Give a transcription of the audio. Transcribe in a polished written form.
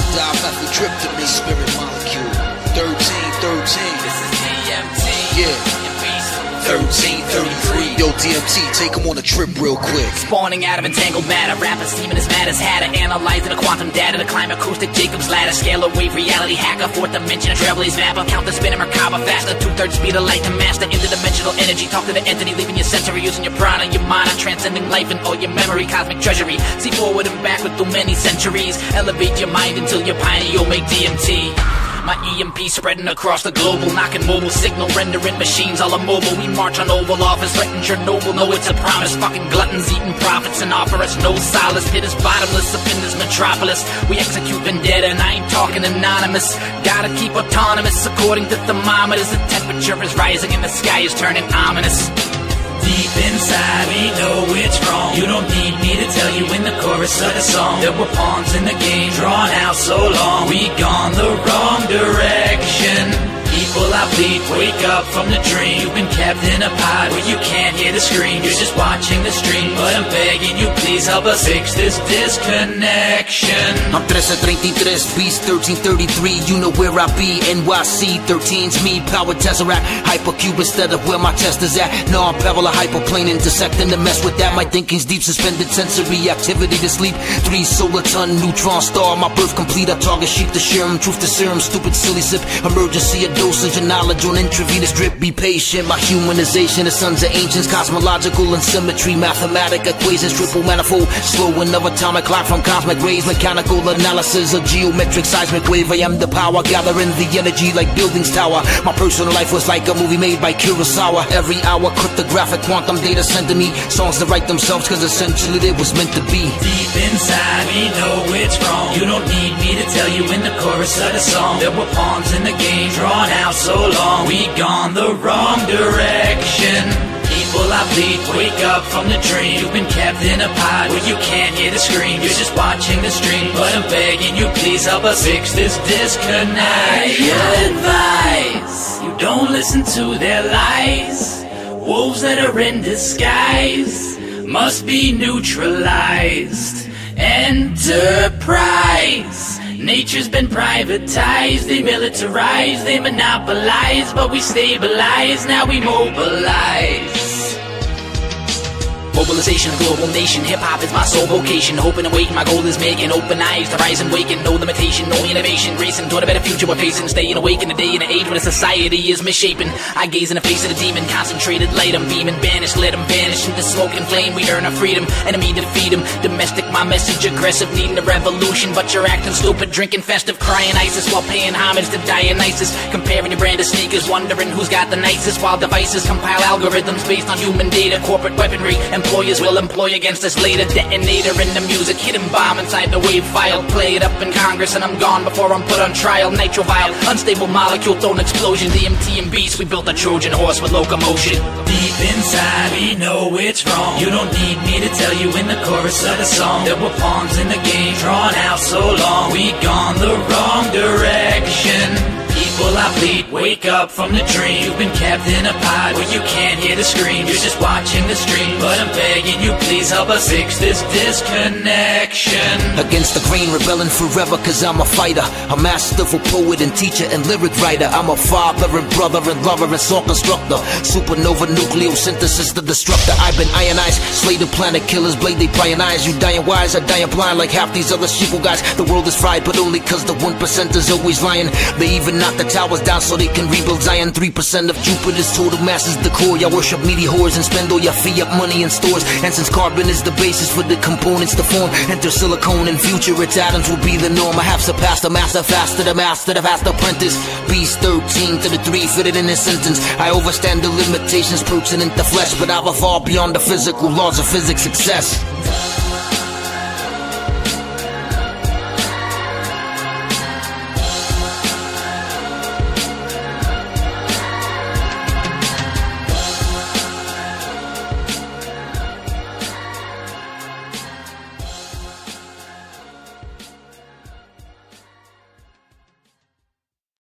dimethyltryptamine, spirit molecule. 1313. This is DMT. Yeah. 1333. Yo, DMT, take him on a trip real quick. Spawning out of entangled matter, rapid steaming as mad as hatter, analyzing the quantum data, the climb acoustic Jacob's ladder, scalar wave reality hacker, fourth dimension, a trailblaze mapper, count the spinning Merkaba faster, 2/3 speed of light to master interdimensional energy, talk to the entity, leaving your sensory, using your prana, your mana, transcending life and all your memory, cosmic treasury, see forward and backward through many centuries, elevate your mind until you're piney, you'll make DMT. My EMP spreading across the global, knocking mobile signal, rendering machines all immobile. We march on Oval Office, threaten Chernobyl, know it's a promise. Fucking gluttons eating profits and offer us no solace. Pit is bottomless up in this metropolis. We execute vendetta and I ain't talking anonymous. Gotta keep autonomous according to thermometers. The temperature is rising and the sky is turning ominous. Deep inside, we know it's wrong. You don't need me to tell you in the chorus of the song that we're pawns in the game, drawn out so long. We gone the wrong direction. People I bleed, wake up from the dream. You've been kept in a pod where you can't hear the scream. You're just watching the stream, but I'm begging you, please help us fix this disconnection. I'm 1333, beast 1333. You know where I be, NYC 13's me. Power Tesseract, hypercube instead of where my chest is at. No, I'm parallel hyperplane intersecting to mess with that. My thinking's deep, suspended sensory activity to sleep. 3 solar ton, neutron star, my birth complete. I target sheep to serum, truth to serum, stupid silly sip. Emergency, a dosage of knowledge on intravenous drip. Be patient, my humanization, the sons of ancients. Cosmological and symmetry, mathematic equations, triple manifold. Slow enough atomic clock from cosmic rays. Mechanical analysis of geometric seismic wave. I am the power, gathering the energy like buildings tower. My personal life was like a movie made by Kurosawa. Every hour, cryptographic quantum data sent to me. Songs that write themselves, cause essentially it was meant to be. Deep inside, we know it's wrong. You don't need me to tell you in the chorus of the song that we're pawns in the game, drawn out so long. We gone the wrong direction. People I bleed, wake up from the dream. You've been kept in a pod where you can't hear the scream. You're just watching the stream, but I'm begging you, please help us fix this disconnect. I advise you don't listen to their lies. Wolves that are in disguise must be neutralized. Enterprise, nature's been privatized. They militarize, they monopolize, but we stabilize, now we mobilize. Mobilization of global nation, hip-hop is my sole vocation. Hoping and waiting, my goal is making open eyes to rise and waken. No limitation, no innovation, racing toward a better future we're facing. Staying awake in the day and the age when the society is misshapen. I gaze in the face of the demon, concentrated light, I'm beaming. Banished, let him vanish into smoke and flame. We earn our freedom, enemy defeat him. Domestic, my message aggressive, needing a revolution. But you're acting stupid, drinking festive, crying ISIS while paying homage to Dionysus. Comparing your brand of sneakers, wondering who's got the nicest. While devices compile algorithms based on human data. Corporate weaponry, employers will employ against us later. Detonator in the music, hidden bomb inside the wave file. Play it up in Congress and I'm gone before I'm put on trial. Nitro vial, unstable molecule, thrown explosion. DMT and beast, we built a Trojan horse with locomotion. Deep inside, we know it's wrong. You don't need me to tell you in the chorus of the song that we're pawns in the game, drawn out so long. We gone the wrong direction. People I bleed, wake up from the dream. You've been kept in a pod where you can't hear the scream. You're just watching the stream, but I'm begging you, please help us fix this disconnection. Against the grain, rebelling forever, cause I'm a fighter. A masterful poet and teacher and lyric writer. I'm a father and brother and lover and song constructor. Supernova nucleosynthesis, the destructor. I've been ionized, slay the planet killers, blade they prying eyes. You dying wise, I dying blind like half these other sheeple guys. The world is fried, but only cause the 1% is always lying. They even knock the towers down so they can rebuild Zion. 3% of Jupiter's total mass is the core. Y'all worship meaty whores and spend all your fiat money in stores. And since carbon is the basis for the components to form, enter silicone in future, its atoms will be the norm. I have surpassed the master, faster the master, the fast apprentice. Beast 13 to the 3 fitted in this sentence. I overstand the limitations pertinent to flesh, but I've evolved beyond the physical laws of physics success.